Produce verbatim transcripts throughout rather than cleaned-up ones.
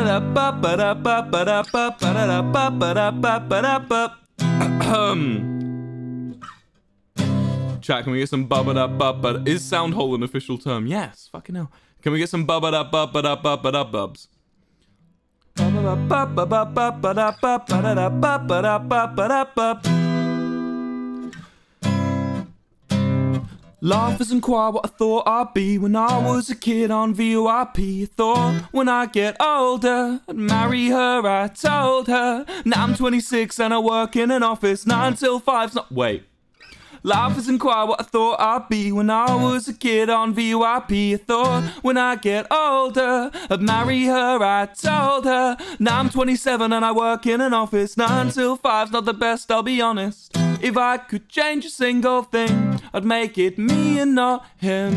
Chat, can we get some bubba da bubba? Is soundhole an official term? Yes, fucking hell. Can we get some bubba da bubba da bubba da bubs? Life isn't quite what I thought I'd be when I was a kid on V O I P. I thought when I get older I'd marry her, I told her. Now I'm twenty-six and I work in an office nine till five's not... Wait. Life isn't quite what I thought I'd be when I was a kid on V O I P. I thought when I get older I'd marry her, I told her. Now I'm twenty-seven and I work in an office nine till five's not the best, I'll be honest. If I could change a single thing, I'd make it me and not him.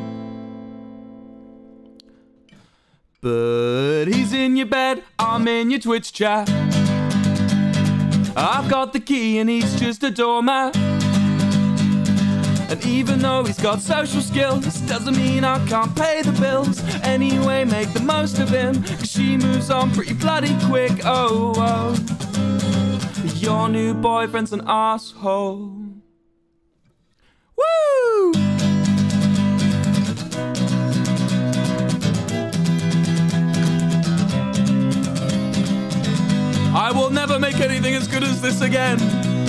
But he's in your bed, I'm in your Twitch chat. I've got the key and he's just a doormat. And even though he's got social skills, doesn't mean I can't pay the bills. Anyway, make the most of him, cause she moves on pretty bloody quick. Oh, oh, your new boyfriend's an asshole. Woo! I will never make anything as good as this again.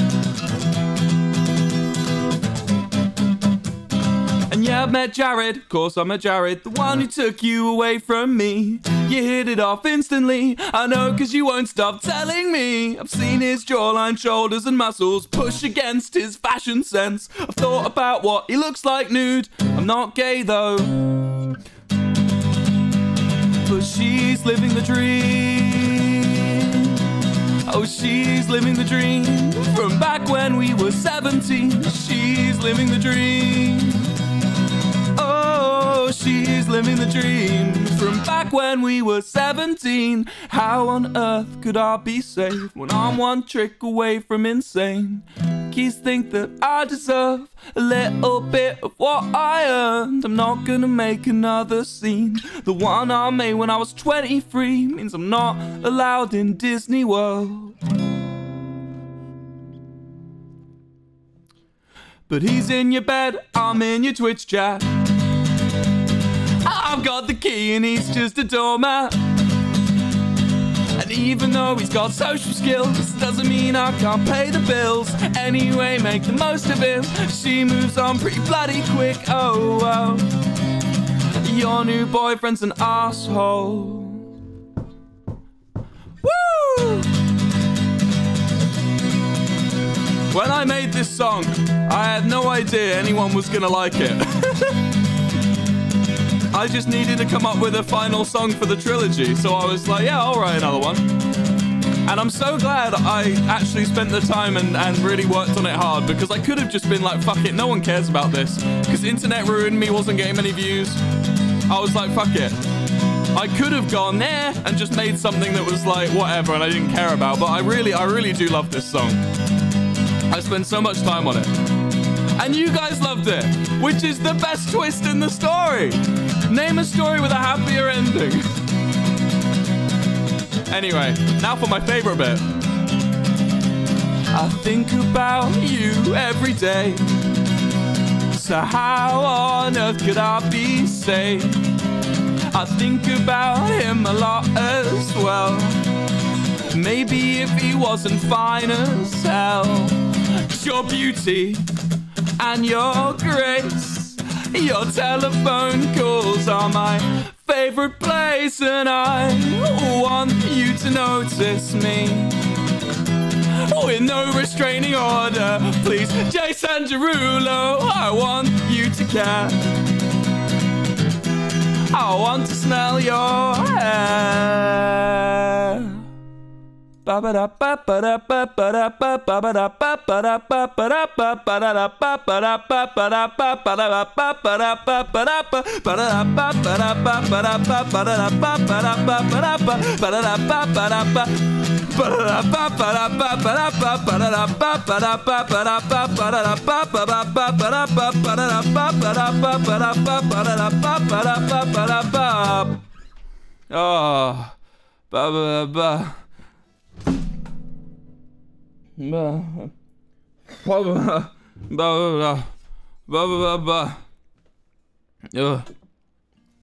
And yeah, I've met Jared, of course I met Jared, the one who took you away from me. You hit it off instantly, I know cause you won't stop telling me. I've seen his jawline, shoulders and muscles push against his fashion sense. I've thought about what he looks like nude, I'm not gay though. But she's living the dream. Oh, she's living the dream. From back when we were seventeen, she's living the dream. Oh, she's living the dream. From back when we were seventeen. How on earth could I be safe when I'm one trick away from insane? Kids think that I deserve a little bit of what I earned. I'm not gonna make another scene. The one I made when I was twenty-three means I'm not allowed in Disney World. But he's in your bed, I'm in your Twitch chat. I've got the key and he's just a doormat. And even though he's got social skills, doesn't mean I can't pay the bills. Anyway, make the most of him. She moves on pretty bloody quick. Oh, oh. Your new boyfriend's an asshole. Woo! When I made this song, I had no idea anyone was gonna like it. I just needed to come up with a final song for the trilogy, so I was like, yeah, I'll write another one. And I'm so glad I actually spent the time and, and really worked on it hard, because I could have just been like, fuck it, no one cares about this. Because internet ruined me, wasn't getting many views. I was like, fuck it. I could have gone there and just made something that was like, whatever, and I didn't care about. But I really, I really do love this song. I spent so much time on it. And you guys loved it, which is the best twist in the story. Name a story with a happier ending. Anyway, now for my favorite bit. I think about you every day. So how on earth could I be safe? I think about him a lot as well. Maybe if he wasn't fine as hell. 'Cause your beauty and your grace, your telephone calls are my favorite place, and I want you to notice me with no restraining order. Please, Jason Derulo, I want you to care. I want to smell your hair. Ba ba da ba ba da ba ba da ba ba ba da ba ba da ba ba da ba ba da ba ba da ba ba da ba ba da ba ba da ba ba da ba ba da ba ba da ba ba da ba ba da ba ba da ba ba da ba ba da ba ba da ba. Oh, ba ba ba. Ba ba ba ba ba ba ba ba. Ugh.